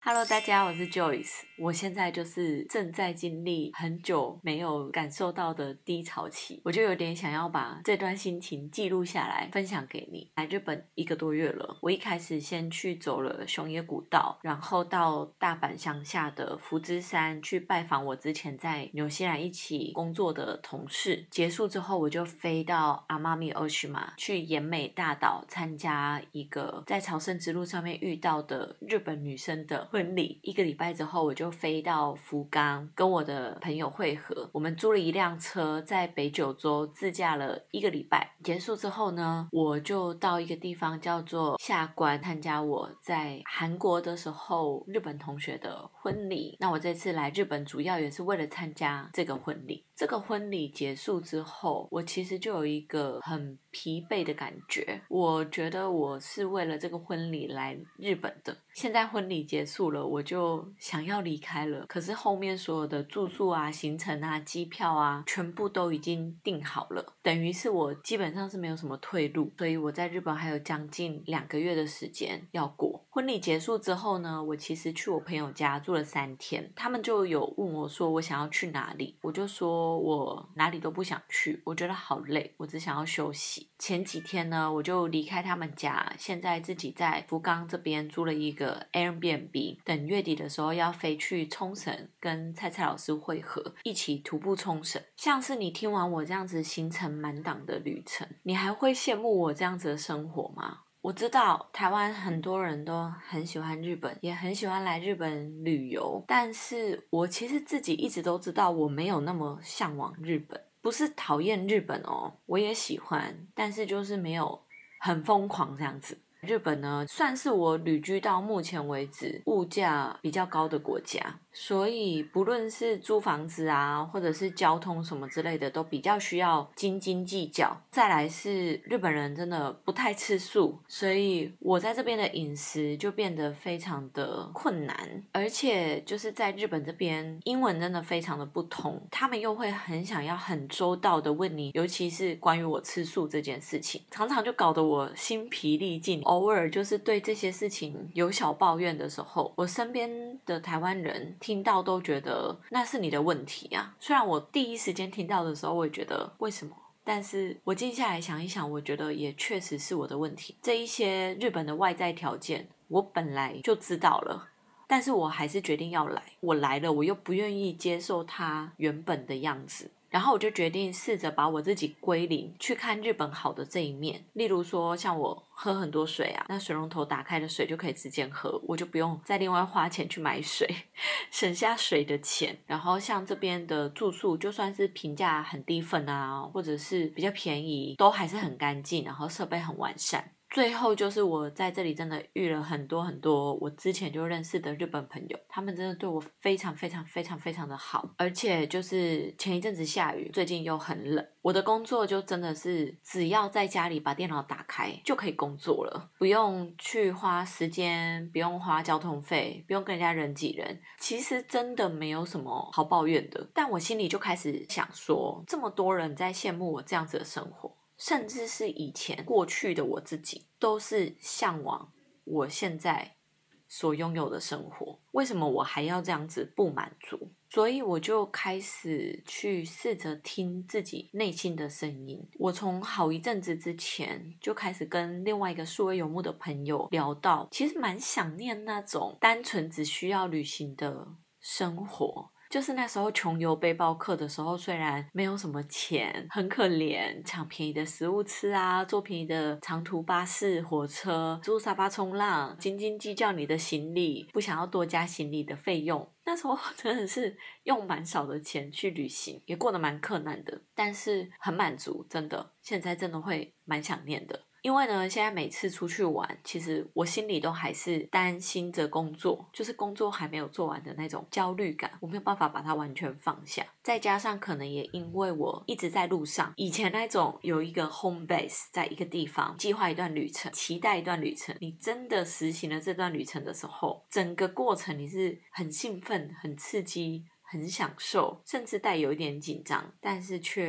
Hello，大家，我是 Joyce。我现在就是正在经历很久没有感受到的低潮期，我就有点想要把这段心情记录下来，分享给你。来日本1个多月了，我一开始先去走了熊野古道，然后到大阪乡下的福知山去拜访我之前在纽西兰一起工作的同事。结束之后，我就飞到阿妈咪欧须马去岩美大岛参加一个在朝圣之路上面遇到的日本女生的婚礼。1个礼拜之后，我就飞到福冈跟我的朋友会合。我们租了一辆车，在北九州自驾了1个礼拜。结束之后呢，我就到一个地方叫做下关参加我在韩国的时候日本同学的婚礼。那我这次来日本主要也是为了参加这个婚礼。这个婚礼结束之后，我其实就有一个很疲惫的感觉。我觉得我是为了这个婚礼来日本的，现在婚礼结束了，我就想要离开了。可是后面所有的住宿啊、行程啊、机票啊，全部都已经订好了，等于是我基本上是没有什么退路，所以我在日本还有将近2个月的时间要过。婚礼结束之后呢，我其实去我朋友家住了3天，他们就有问我说我想要去哪里，我就说我哪里都不想去，我觉得好累，我只想要休息。前几天呢，我就离开他们家，现在自己在福冈这边租了一个 Airbnb， 等月底的时候要飞去冲绳跟蔡老师会合，一起徒步冲绳。像是你听完我这样子行程满档的旅程，你还会羡慕我这样子的生活吗？我知道台湾很多人都很喜欢日本，也很喜欢来日本旅游，但是我其实自己一直都知道我没有那么向往日本，不是讨厌日本哦，我也喜欢，但是就是没有很疯狂这样子。日本呢，算是我旅居到目前为止物价比较高的国家，所以不论是租房子啊，或者是交通什么之类的，都比较需要斤斤计较。再来是日本人真的不太吃素，所以我在这边的饮食就变得非常的困难，而且就是在日本这边英文真的非常的不通，他们又会很想要很周到的问你，尤其是关于我吃素这件事情，常常就搞得我心疲力尽。偶尔就是对这些事情有小抱怨的时候，我身边的台湾人听到都觉得那是你的问题啊。虽然我第一时间听到的时候，我也觉得为什么？但是我静下来想一想，我觉得也确实是我的问题。这一些日本的外在条件，我本来就知道了，但是我还是决定要来。我来了，我又不愿意接受它原本的样子。然后我就决定试着把我自己归零，去看日本好的这一面。例如说像我喝很多水啊，那水龙头打开的水就可以直接喝，我就不用再另外花钱去买水，省下水的钱。然后像这边的住宿，就算是评价很低分啊，或者是比较便宜，都还是很干净，然后设备很完善。最后就是我在这里真的遇了很多很多我之前就认识的日本朋友，他们真的对我非常非常非常非常的好。而且就是前一阵子下雨，最近又很冷，我的工作就真的是只要在家里把电脑打开就可以工作了，不用去花时间，不用花交通费，不用跟人家人挤人，其实真的没有什么好抱怨的。但我心里就开始想说，这么多人在羡慕我这样子的生活，甚至是以前过去的我自己都是向往我现在所拥有的生活，为什么我还要这样子不满足？所以我就开始去试着听自己内心的声音。我从好一阵子之前就开始跟另外一个数位游牧的朋友聊到，其实蛮想念那种单纯只需要旅行的生活。就是那时候穷游背包客的时候，虽然没有什么钱，很可怜，抢便宜的食物吃啊，坐便宜的长途巴士、火车，租沙发冲浪，斤斤计较你的行李，不想要多加行李的费用。那时候真的是用蛮少的钱去旅行，也过得蛮困难的，但是很满足，真的，现在真的会蛮想念的。因为呢，现在每次出去玩，其实我心里都还是担心着工作，就是工作还没有做完的那种焦虑感，我没有办法把它完全放下。再加上可能也因为我一直在路上，以前那种有一个 home base 在一个地方，计划一段旅程，期待一段旅程，你真的实行了这段旅程的时候，整个过程你是很兴奋、很刺激、很享受，甚至带有一点紧张，但是却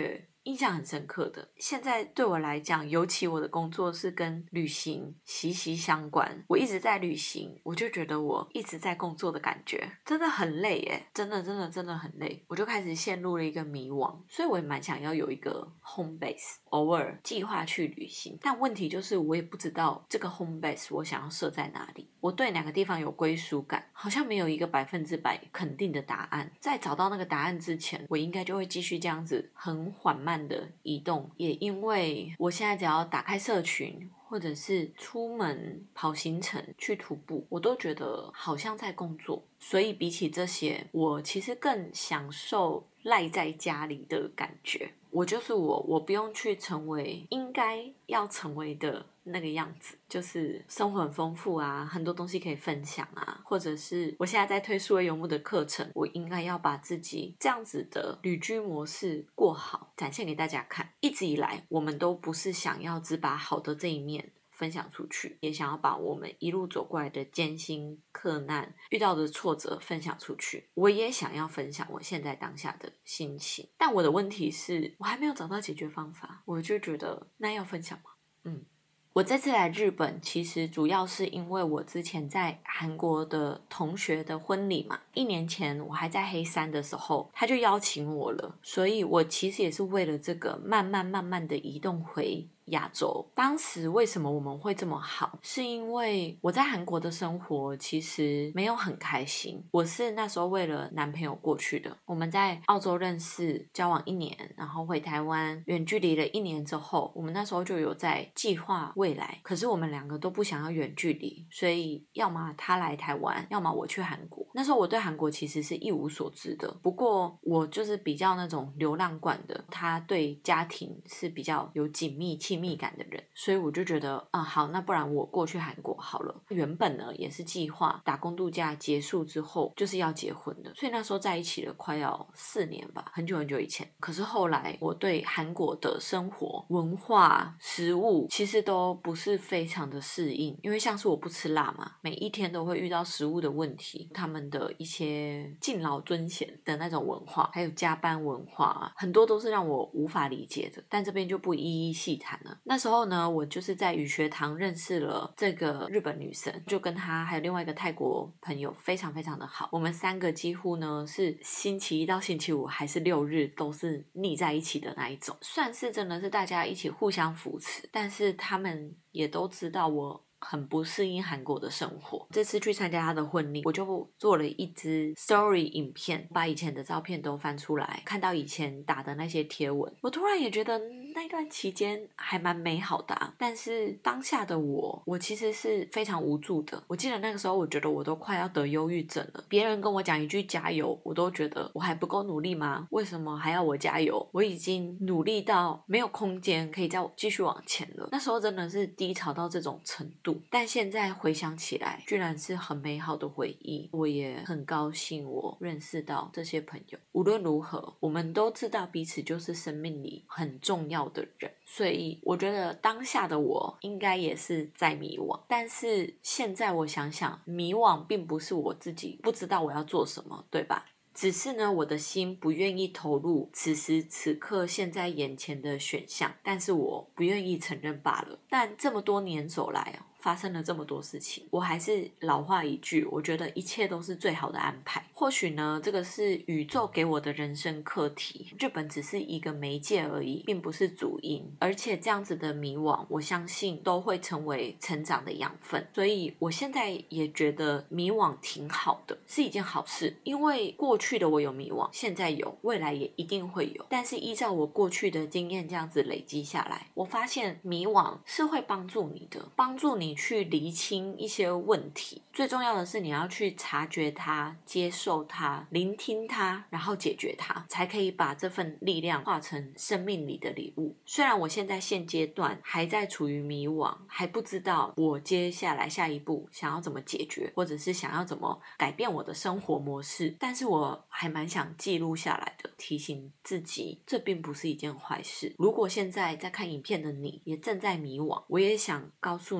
印象很深刻的。现在对我来讲，尤其我的工作是跟旅行息息相关，我一直在旅行，我就觉得我一直在工作的感觉，真的很累耶，真的很累，我就开始陷入了一个迷惘。所以我也蛮想要有一个 home base， 偶尔计划去旅行，但问题就是我也不知道这个 home base 我想要设在哪里，我对哪个地方有归属感，好像没有一个100%肯定的答案。在找到那个答案之前，我应该就会继续这样子很缓慢的移动。也因为我现在只要打开社群，或者是出门跑行程去徒步，我都觉得好像在工作，所以比起这些，我其实更享受赖在家里的感觉。我就是我不用去成为应该要成为的那个样子，就是生活很丰富啊，很多东西可以分享啊，或者是我现在在推数位游牧的课程，我应该要把自己这样子的旅居模式过好，展现给大家看。一直以来我们都不是想要只把好的这一面分享出去，也想要把我们一路走过来的艰辛克难遇到的挫折分享出去。我也想要分享我现在当下的心情，但我的问题是我还没有找到解决方法，我就觉得那要分享吗？我这次来日本其实主要是因为我之前在韩国的同学的婚礼嘛，1年前我还在黑山的时候他就邀请我了，所以我其实也是为了这个慢慢的移动回亚洲。当时为什么我们会这么好，是因为我在韩国的生活其实没有很开心，我是那时候为了男朋友过去的，我们在澳洲认识交往1年，然后回台湾远距离了1年之后，我们那时候就有在计划未来，可是我们2个都不想要远距离，所以要么他来台湾，要么我去韩国。那时候我对韩国其实是一无所知的，不过我就是比较那种流浪惯的，他对家庭是比较有紧密亲密感的人，所以我就觉得好，那不然我过去韩国好了。原本呢也是计划打工度假结束之后就是要结婚的，所以那时候在一起了快要4年吧，很久以前。可是后来我对韩国的生活文化食物其实都不是非常的适应，因为像是我不吃辣嘛，每一天都会遇到食物的问题，他们的一些敬老尊贤的那种文化，还有加班文化很多都是让我无法理解的，但这边就不一一细谈了。那时候呢，我就是在语学堂认识了这个日本女生，就跟她还有另外一个泰国朋友非常的好，我们3个几乎呢是星期1到星期5还是6日都是腻在一起的那一种，算是真的是大家一起互相扶持，但是他们也都知道我很不适应韩国的生活。这次去参加他的婚礼，我就做了一支 story 影片，把以前的照片都翻出来，看到以前打的那些贴文，我突然也觉得那段期间还蛮美好的但是当下的我其实是非常无助的。我记得那个时候我觉得我都快要得忧郁症了，别人跟我讲一句加油，我都觉得我还不够努力吗？为什么还要我加油？我已经努力到没有空间可以再继续往前了。那时候真的是低潮到这种程度，但现在回想起来居然是很美好的回忆。我也很高兴我认识到这些朋友，无论如何我们都知道彼此就是生命里很重要的人，所以我觉得当下的我应该也是在迷惘，但是现在我想想，迷惘并不是我自己不知道我要做什么，对吧？只是呢，我的心不愿意投入此时此刻现在眼前的选项，但是我不愿意承认罢了。但这么多年走来发生了这么多事情，我还是老话一句，我觉得一切都是最好的安排。或许呢，这个是宇宙给我的人生课题，日本只是一个媒介而已，并不是主因。而且这样子的迷惘，我相信都会成为成长的养分。所以我现在也觉得迷惘挺好的，是一件好事。因为过去的我有迷惘，现在有，未来也一定会有。但是依照我过去的经验这样子累积下来，我发现迷惘是会帮助你的，帮助你去厘清一些问题。最重要的是你要去察觉它，接受它，聆听它，然后解决它，才可以把这份力量化成生命里的礼物。虽然我现在现阶段还在处于迷惘，还不知道我接下来下一步想要怎么解决，或者是想要怎么改变我的生活模式，但是我还蛮想记录下来的，提醒自己这并不是一件坏事。如果现在在看影片的你也正在迷惘，我也想告诉你，这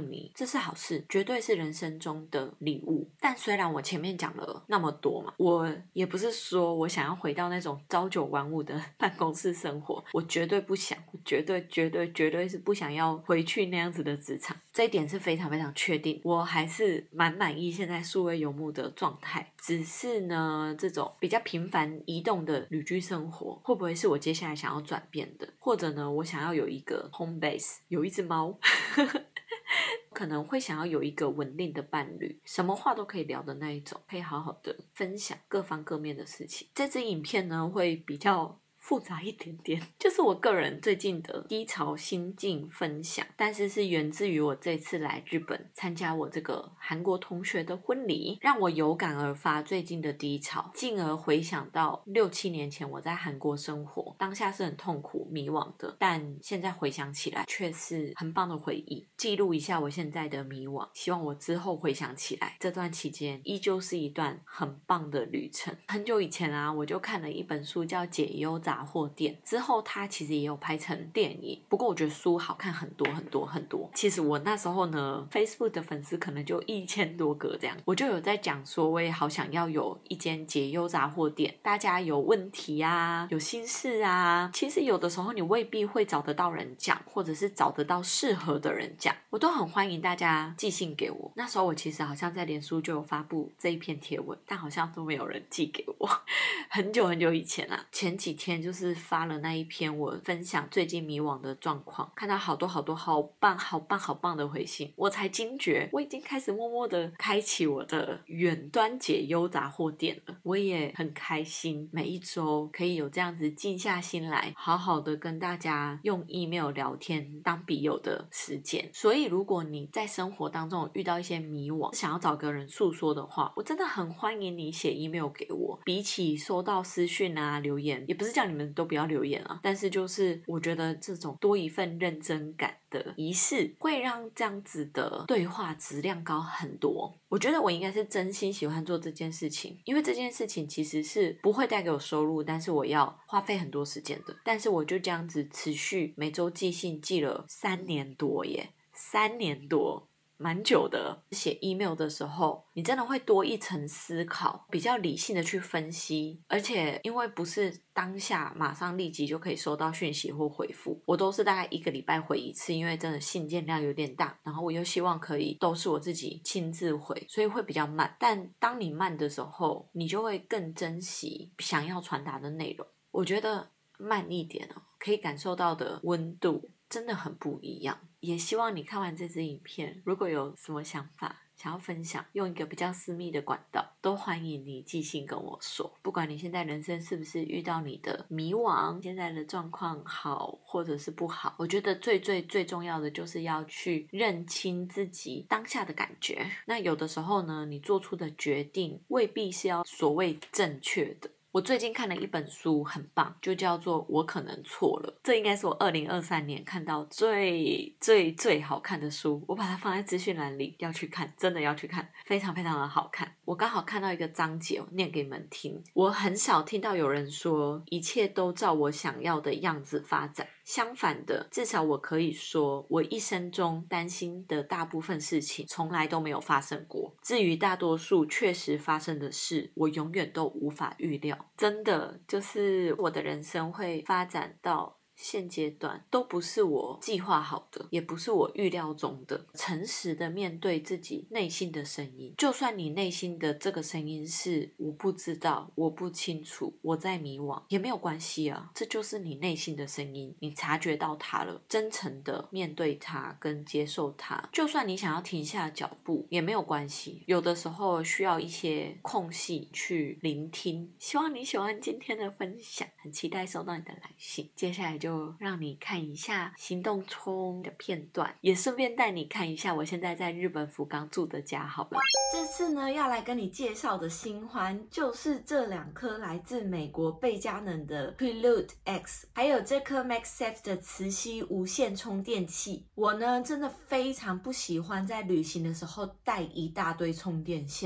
这是好事，绝对是人生中的礼物。但虽然我前面讲了那么多嘛，我也不是说我想要回到那种朝九晚五的办公室生活，我绝对不想，我绝对是不想要回去那样子的职场，这一点是非常非常确定。我还是蛮满意现在数位游牧的状态，只是呢，这种比较频繁移动的旅居生活，会不会是我接下来想要转变的？或者呢，我想要有一个 home base， 有一只猫可能会想要有一个稳定的伴侣，什么话都可以聊的那一种，可以好好的分享各方各面的事情。这支影片呢，会比较复杂一点点，就是我个人最近的低潮心境分享，但是源自于我这次来日本参加我这个韩国同学的婚礼，让我有感而发最近的低潮，进而回想到6、7年前我在韩国生活，当下是很痛苦迷惘的，但现在回想起来却是很棒的回忆，记录一下我现在的迷惘，希望我之后回想起来，这段期间依旧是一段很棒的旅程。很久以前啊，我就看了一本书叫《解忧杂货店》，之后它其实也有拍成电影，不过我觉得书好看很多很多很多。其实我那时候呢 Facebook 的粉丝可能就1000多个这样，我就有在讲说我也好想要有一间解忧杂货店，大家有问题啊，有心事啊，其实有的时候你未必会找得到人讲，或者是找得到适合的人讲，我都很欢迎大家寄信给我。那时候我其实好像在脸书就有发布这一篇贴文，但好像都没有人寄给我很久很久以前啊，前几天就是发了那一篇我分享最近迷惘的状况，看到好多好棒的回信，我才惊觉我已经开始默默的开启我的远端解忧杂货店了。我也很开心每一周可以有这样子静下心来好好的跟大家用 email 聊天当笔友的时间。所以如果你在生活当中遇到一些迷惘，想要找个人诉说的话，我真的很欢迎你写 email 给我，比起收到私讯啊留言，也不是叫你们都不要留言啊，但是就是我觉得这种多一份认真感的仪式会让这样子的对话质量高很多。我觉得我应该是真心喜欢做这件事情，因为这件事情其实是不会带给我收入，但是我要花费很多时间的。但是我就这样子持续每周寄信寄了3年多耶，3年多蛮久的。写 email 的时候你真的会多一层思考，比较理性的去分析，而且因为不是当下马上立即就可以收到讯息或回复，我都是大概1个礼拜回一次，因为真的信件量有点大，然后我又希望可以都是我自己亲自回，所以会比较慢。但当你慢的时候，你就会更珍惜想要传达的内容。我觉得慢一点可以感受到的温度真的很不一样。也希望你看完这支影片，如果有什么想法想要分享，用一个比较私密的管道，都欢迎你寄信跟我说。不管你现在人生是不是遇到你的迷惘，现在的状况好或者是不好，我觉得最重要的就是要去认清自己当下的感觉。那有的时候呢，你做出的决定未必是要所谓正确的。我最近看了一本书很棒，就叫做《我可能错了》，这应该是我2023年看到最好看的书，我把它放在资讯栏里，要去看，真的要去看，非常非常的好看。我刚好看到一个章节，我念给你们听。我很少听到有人说一切都照我想要的样子发展，相反的，至少我可以说我一生中担心的大部分事情从来都没有发生过，至于大多数确实发生的事，我永远都无法预料。真的就是我的人生会发展到现阶段都不是我计划好的，也不是我预料中的。诚实的面对自己内心的声音，就算你内心的这个声音是我不知道，我不清楚，我在迷惘，也没有关系啊，这就是你内心的声音，你察觉到它了，真诚的面对它跟接受它。就算你想要停下脚步也没有关系，有的时候需要一些空隙去聆听。希望你喜欢今天的分享，很期待收到你的来信。接下来就让你看一下行动中的片段，也顺便带你看一下我现在在日本福冈住的家好了。这次呢要来跟你介绍的新欢就是这2颗来自美国贝加能的 Prelude X， 还有这颗 MagSafe 的磁吸无线充电器。我呢真的非常不喜欢在旅行的时候带一大堆充电线，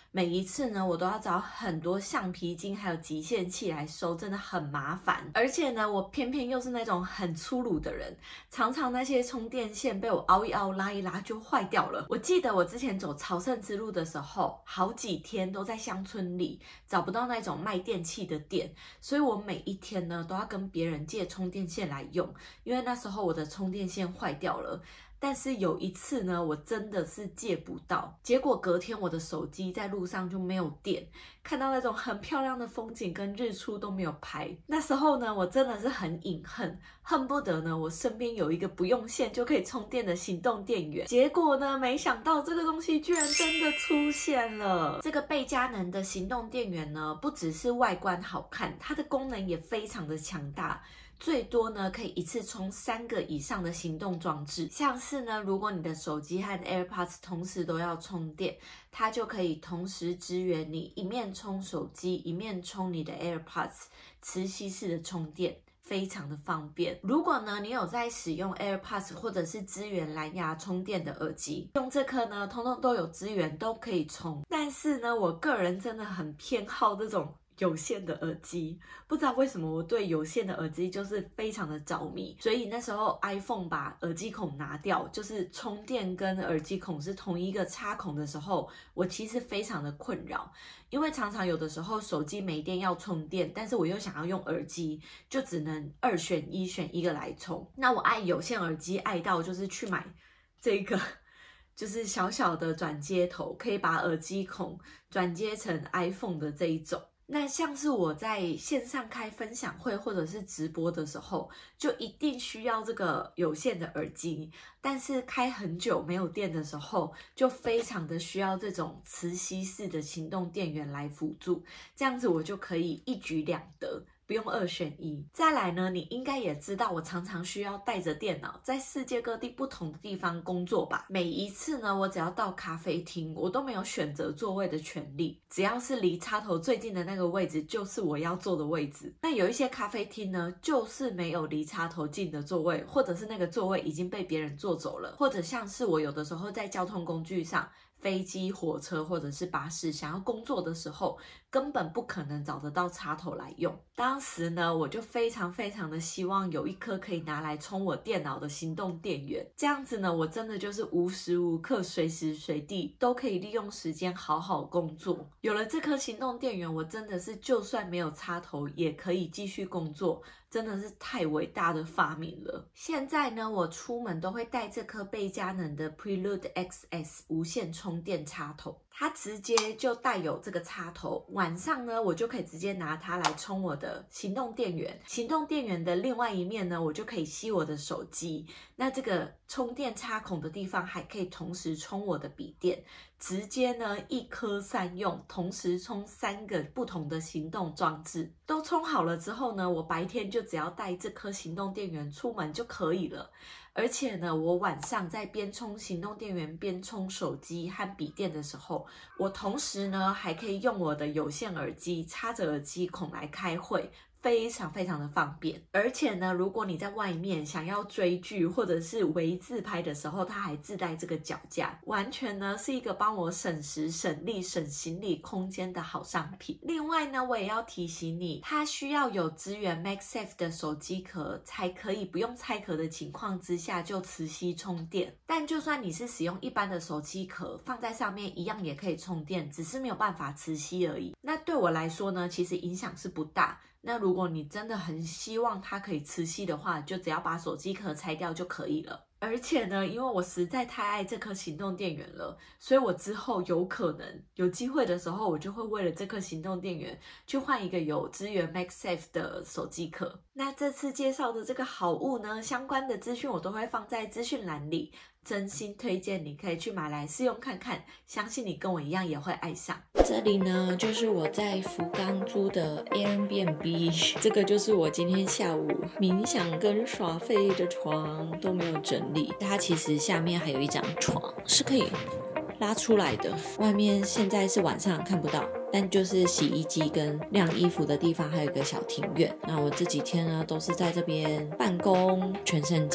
每一次呢我都要找很多橡皮筋还有极限器来收，真的很麻烦。而且呢我偏偏又是那种很粗鲁的人，常常那些充电线被我凹一凹拉一拉就坏掉了。我记得我之前走朝圣之路的时候，好几天都在乡村里找不到那种卖电器的店，所以我每一天呢都要跟别人借充电线来用，因为那时候我的充电线坏掉了。但是有一次呢，我真的是借不到，结果隔天我的手机在路上就没有电，看到那种很漂亮的风景跟日出都没有拍。那时候呢，我真的是很隐恨，恨不得呢我身边有一个不用线就可以充电的行动电源。结果呢，没想到这个东西居然真的出现了。这个倍佳能的行动电源呢，不只是外观好看，它的功能也非常的强大。最多呢可以一次充3个以上的行动装置，像是呢如果你的手机和 AirPods 同时都要充电，它就可以同时支援你一面充手机一面充你的 AirPods， 磁吸式的充电非常的方便。如果呢你有在使用 AirPods 或者是支援蓝牙充电的耳机，用这颗呢通通都有支援，都可以充。但是呢我个人真的很偏好这种有线的耳机，不知道为什么我对有线的耳机就是非常的着迷，所以那时候 iPhone 把耳机孔拿掉，就是充电跟耳机孔是同一个插孔的时候，我其实非常的困扰，因为常常有的时候手机没电要充电，但是我又想要用耳机，就只能2选1，选一个来充。那我爱有线耳机爱到就是去买这个就是小小的转接头，可以把耳机孔转接成 iPhone 的这一种。那像是我在线上开分享会或者是直播的时候，就一定需要这个有线的耳机，但是开很久没有电的时候，就非常的需要这种磁吸式的行动电源来辅助，这样子我就可以一举两得，不用2选1。再来呢，你应该也知道我常常需要带着电脑在世界各地不同的地方工作吧。每一次呢，我只要到咖啡厅，我都没有选择座位的权利，只要是离插头最近的那个位置就是我要坐的位置。那有一些咖啡厅呢，就是没有离插头近的座位，或者是那个座位已经被别人坐走了，或者像是我有的时候在交通工具上，飞机、火车或者是巴士想要工作的时候，根本不可能找得到插头来用。当时呢，我就非常的希望有一颗可以拿来充我电脑的行动电源，这样子呢，我真的就是无时无刻随时随地都可以利用时间好好工作。有了这颗行动电源，我真的是就算没有插头也可以继续工作，真的是太伟大的发明了。现在呢，我出门都会带这颗倍佳能的 Prelude XS 无线充电插头，它直接就带有这个插头，晚上呢我就可以直接拿它来充我的行动电源，行动电源的另外一面呢，我就可以吸我的手机，那这个充电插孔的地方还可以同时充我的笔电，直接呢一颗3用，同时充3个不同的行动装置。都充好了之后呢，我白天就只要带这颗行动电源出门就可以了。而且呢，我晚上在边充行动电源边充手机和笔电的时候，我同时呢还可以用我的有线耳机插着耳机孔来开会，非常的方便。而且呢，如果你在外面想要追剧或者是微自拍的时候，它还自带这个脚架，完全呢是一个帮我省时省力省行李空间的好商品。另外呢，我也要提醒你，它需要有支援 MagSafe 的手机壳，才可以不用拆壳的情况之下就磁吸充电。但就算你是使用一般的手机壳，放在上面一样也可以充电，只是没有办法磁吸而已。那对我来说呢，其实影响是不大。那如果你真的很希望它可以磁吸的话，就只要把手机壳拆掉就可以了。而且呢，因为我实在太爱这颗行动电源了，所以我之后有可能有机会的时候，我就会为了这颗行动电源去换一个有支援 MagSafe 的手机壳。那这次介绍的这个好物呢，相关的资讯我都会放在资讯栏里，真心推荐你可以去买来试用看看，相信你跟我一样也会爱上。这里呢，就是我在福冈租的 Airbnb， 这个就是我今天下午冥想跟耍废的床都没有整理。它其实下面还有一张床是可以拉出来的，外面现在是晚上看不到，但就是洗衣机跟晾衣服的地方还有一个小庭院。那我这几天呢都是在这边办公，全身镜，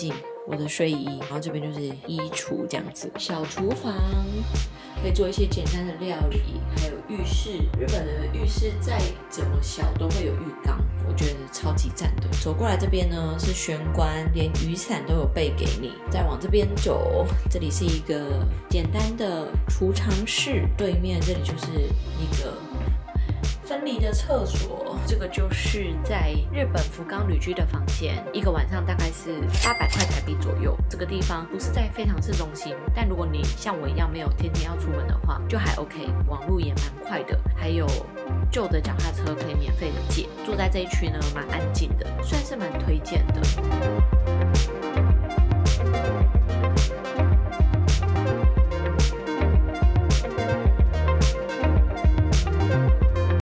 我的睡衣，然后这边就是衣橱这样子，小厨房可以做一些简单的料理，还有浴室。日本的浴室再怎么小都会有浴缸，我觉得超级赞的。走过来这边呢是玄关，连雨伞都有备给你。再往这边走，这里是一个简单的储藏室，对面这里就是一个分离的厕所。这个就是在日本福冈旅居的房间，一个晚上大概是800块台币左右。这个地方不是在非常市中心，但如果你像我一样没有天天要出门的话，就还 OK， 网路也蛮快的，还有旧的脚踏车可以免费的借。住在这一区呢，蛮安静的，算是蛮推荐的。